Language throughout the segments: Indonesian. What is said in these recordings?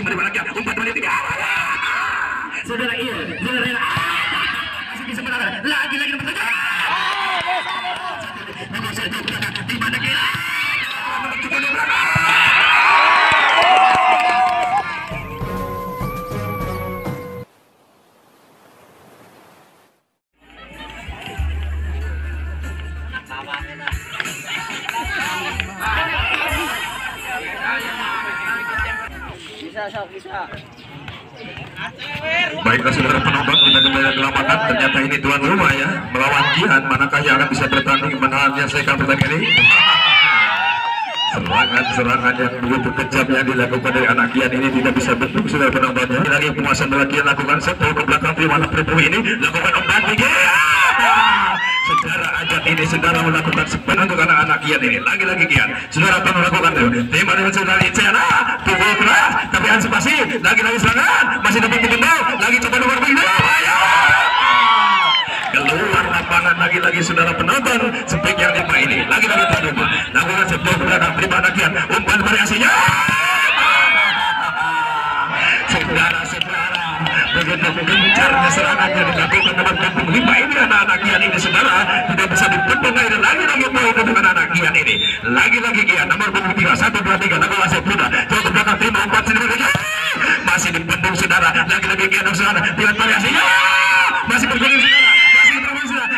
dari Rakyat, umpan kembali 3. Saudara iya, saudara masih bisa menang. Lagi-lagi nomor 7. Nomor 1 di mana kira? Nomor 7 di belakang. Bisa. Baiklah saudara penonton, kita kembali ke lapangan. Ternyata ini tuan rumah ya, melawan Jihan. Manakah yang akan bisa bertanding menyelesaikan pertandingan ini? Serangan yang begitu kejam yang dilakukan dari anak Kian ini tidak bisa bentuk saudara penontonnya. Lagi penguasaan bola Kian lakukan setol ke belakang Primana Pribumi ini lakukan umpan tinggi. Secara ajak ini saudara melakukan sepen untuk anak-anak Kian ini. Lagi-lagi Kian, saudara akan melakukan itu. Terima dengan saudara Icena, pukul keras, tapi antisipasi. Lagi-lagi serangan, masih dapat dibendung. Lagi coba nomor 2. Ayo! Keluar lapangan lagi-lagi saudara penonton. Sepik yang 5 ini. Lagi-lagi tuan rumah. Lakukan setol ke belakang Primana Kian. Umpan variasinya. Saudara-saudara, begitu gencarnya serangannya dilakukan nomor 5 ini anak-anak Kian ini saudara tidak bisa dibendung air. Lagi-lagi poin untuk anak-anak Kian ini. Lagi-lagi Kian nomor 23 1 2 3 lakukan sepuda jauh ke belakang terima umpan sendiri masih dibendung saudara. Lagi-lagi Kian saudara dengan variasinya masih bergulir saudara, masih terus saudara.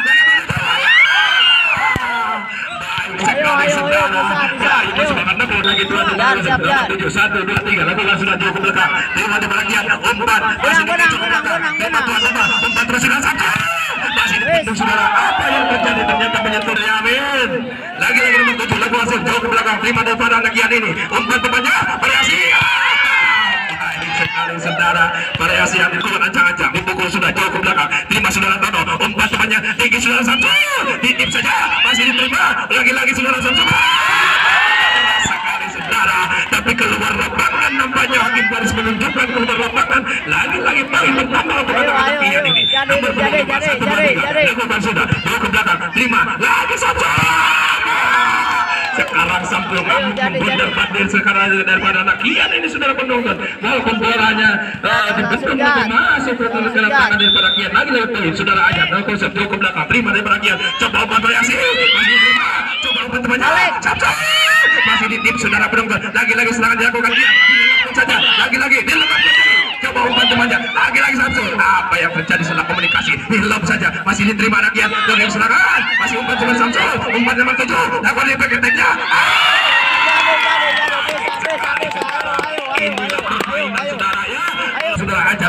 Sekali saudara, ya itu semangat nebul lagi tuan rumah. 7 1 2 3 lakukan sudah jauh ke belakang. Terima di bagian umpan masih dibendung ke belakang. Terima tuan rumah umpan terus sudah sampai. Masih dibendung saudara. Apa yang terjadi? Ternyata menyentuh Yamin. Lagi-lagi nomor 7 lakukan jauh ke belakang. Terima daripada anak Kian ini. Umpan temannya variasi. Sekali saudara, variasi yang dilakukan ancang-ancang dipukul sudah jauh ke belakang. Terima saudara Tono, umpan temannya tinggi saudara Samsul, ditip saja masih diterima. Lagi-lagi saudara Samsul sekali saudara, tapi keluar lapangan nampaknya hakim garis menunjukkan keluar lapangan. Lagi-lagi paling pertama untuk anak-anak Kian ini. Nomor 1 lakukan sudah jauh ke belakang. Terima lagi Samsul. Sekarang Sampul benar-benar sekarang daripada anak Kian ini saudara penonton. Walaupun bolanya dibentuk tapi masih terus ke lapangan daripada Kian. Lagi-lagi poin saudara Ajat konsep jauh ke belakang. Terima daripada Kian. Coba umpan variasi masih terima. Coba umpan temannya Samsul masih ditip saudara penonton. Lagi-lagi serangan dilakukan Kian. Dilakukan saja. Lagi-lagi dilepas. Coba umpan temannya. Lagi-lagi Samsul. Apa yang terjadi salah komunikasi? Dilop saja. Masih diterima anak Kian. Lagi serangan. Masih umpan teman Samsul. Umpan nomor 7. Lakukan di paketannya. Inilah permainan saudara ya. Saudara Ajat.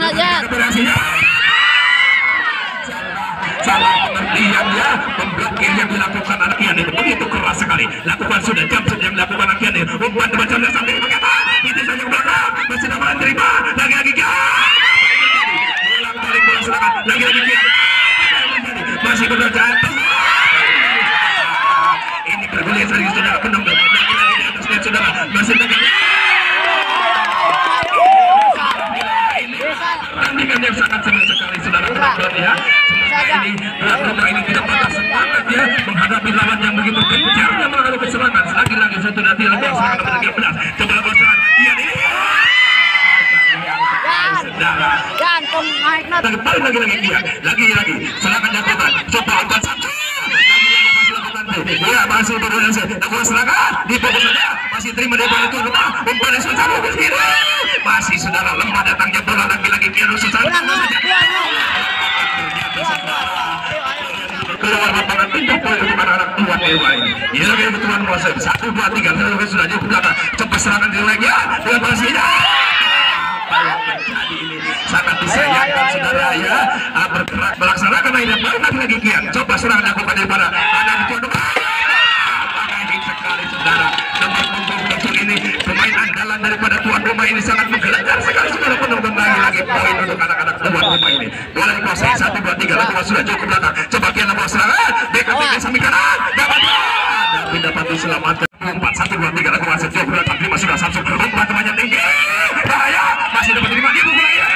Salah pengertian ya. Pemblokir yang dilakukan anak Kian itu begitu keras sekali. Lakukan sudah jam yang dilakukan anak Kian ini. Umpan teman Samsul sampai ke belakang. Itu saja ke belakang. Masih dapat terima. Lagi-lagi Kian. Bola-balik bola serangan. Lagi-lagi Kian. Masih berjalan. Ini bergulir serius saudara penonton. Lagi-lagi di atas net saudara. Masih bergulir. Pertandingan yang sangat seru sekali saudara penonton ya. Semoga ini tuan rumah ini tidak patah semangat ya menghadapi lawan yang begitu gencarnya menghadapi serangan. Lagi-lagi satu nanti lagi yang serangan nomor 13. Coba lakukan serangan. Iya ini. Saudara. Lagi-lagi dia. Lagi-lagi serangan dilakukan. Coba umpan satu. Ya masih berhasil lakukan serangan di fokus saja masih terima dari bola tuan rumah umpan yang sudah ke kiri masih saudara lemah datangnya bola lagi-lagi Kian susah keluar lapangan pindah poin untuk anak-anak tuan rumah ini. Ini lagi tuan rumah 1 2 3 sudah jauh ke belakang coba serangan di lagi ya dengan pastinya apa yang terjadi ini sangat disayangkan saudara ya bergerak melaksanakan akhirnya balik lagi Kian coba serangan dilakukan daripada anak tuan rumah sekali saudara nomor 7 ini pemain andalan daripada tuan rumah ini sangat menggelegar sekali saudara penonton lagi poin untuk anak-anak tuan rumah ini bola dikuasai 1 2 3 lakukan sudah jauh ke belakang coba Kian lakukan serangan BKT samping kanan dapat diselamatkan 4 1 2 3 lakukan sejauh ke belakang terima sudah Samsul umpan temannya tinggi bahaya masih dapat terima di pukul lagi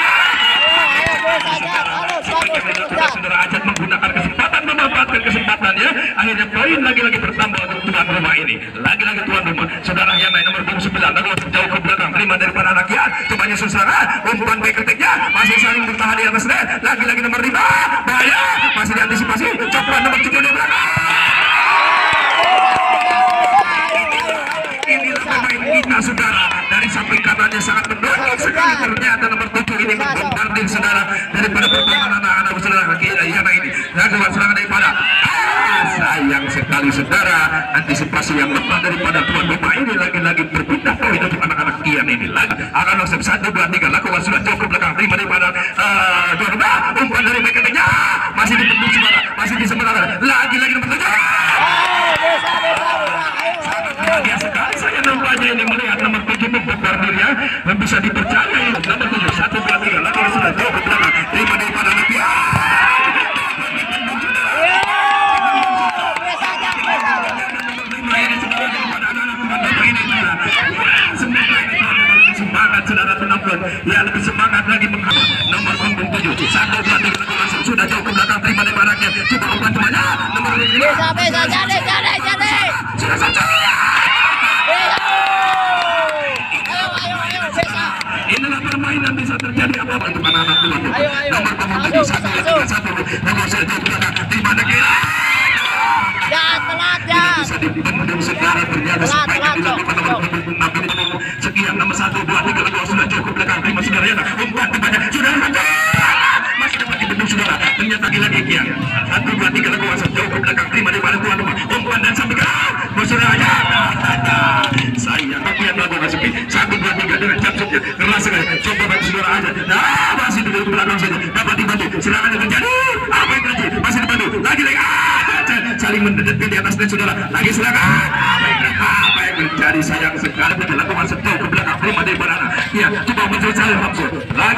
saudara Ajat menggunakan kesempatan memanfaatkan kesempatannya akhirnya poin lagi-lagi bertambah untuk tuan rumah ini lagi-lagi tuan rumah saudara yang naik nomor 9 lakukan jauh ke belakang terima daripada anak Kian coba menyusun serangan. Umpan back ketiknya masih saling bertahan di atas net. Lagi-lagi nomor 5 bahaya, masih diantisipasi. Coba nomor 7 di belakang. Inilah pemain kita saudara, dari samping kanannya sangat mendorong sekali, ternyata nomor 7 ini membombardir saudara daripada pertahanan anak-anak saudara kaki Yana ini. Lakukan serangan daripada sayang sekali saudara, antisipasi yang lemah daripada tuan rumah ini lagi-lagi berpindah poin untuk anak-anak Ian ini lagi akan langsung 1, 2, 3 lakukan sudah cukup belakang terima daripada tuan rumah. Umpan dari mekaniknya masih dipendung saudara, masih di sementara lagi-lagi nomor 7. Bahagia sekali saya nampaknya ini melihat nomor 7 membombardirnya bisa dipercaya ini nomor 7 1, 2, 3 lakukan sudah cukup belakang terima daripada nanti saudara penonton ya lebih semangat lagi menghalau nomor punggung 7 1, 2, 3 sudah jauh ke belakang terima dari baraknya coba umpan semuanya nomor 5 bisa jadi sudah saja inilah permainan bisa terjadi apa-apa untuk anak-anak tuan nomor punggung 7 1, 3, 1 nomor sudah jauh ke belakang terima dari bisa dipendung saudara ternyata sebaiknya dilakukan nomor punggung 6 ini sekian nomor 1, 2, 3 lalu sudah cukup belakang terima saudara ya umpan banyak sudah masih dapat dipendung saudara ternyata lagi kian 1, 2, 3 lalu masuk jauh ke belakang terima dari mana tuan rumah umpan dan sampai ke saudara aja sayang tapi yang lalu masuk 1, 2, 3 dengan capsuknya keras sekali coba bantu saudara aja masih di belakang saja dapat dibantu serangan yang terjadi apa yang terjadi masih dibantu lagi saling mendekatkan di atas net saudara lagi serangan apa yang terjadi sayang sekali dilakukan setau ke belakang terima dari banana ya coba mencari maksud lagi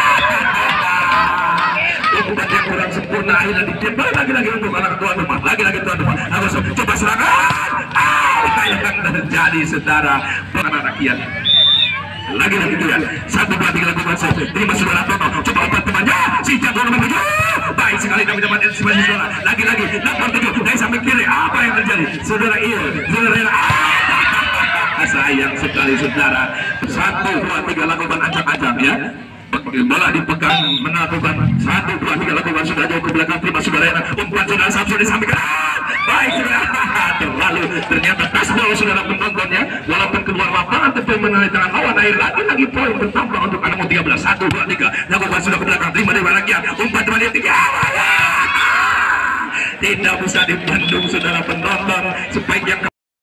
umpan yang kurang sempurna akhirnya ditembak lagi-lagi untuk anak tuan rumah lagi-lagi tuan rumah harus coba serangan apa yang terjadi saudara anak rakyat lagi-lagi itu ya 1, 2, 3 lakukan saja terima saudara Toto coba umpan temannya si jago nomor 7 baik sekali kami dapat antisipasi saudara lagi-lagi nomor 7 dari samping kiri apa yang terjadi saudara saudara sayang sekali saudara 1, 2, 3 lakukan acak-acak ya bola dipegang melakukan 1, 2, 3 lakukan sudah jauh ke belakang terima saudara umpan saudara Samsul di samping baik saudara terlalu ternyata tasbol saudara penontonnya walaupun keluar lapangan tapi mengenai tangan lawan air lagi poin bertambah untuk anak 13 1, 2, 3 lakukan sudah ke belakang terima dari baraknya umpan teman dia 3 tidak bisa dibendung saudara penonton sebaik yang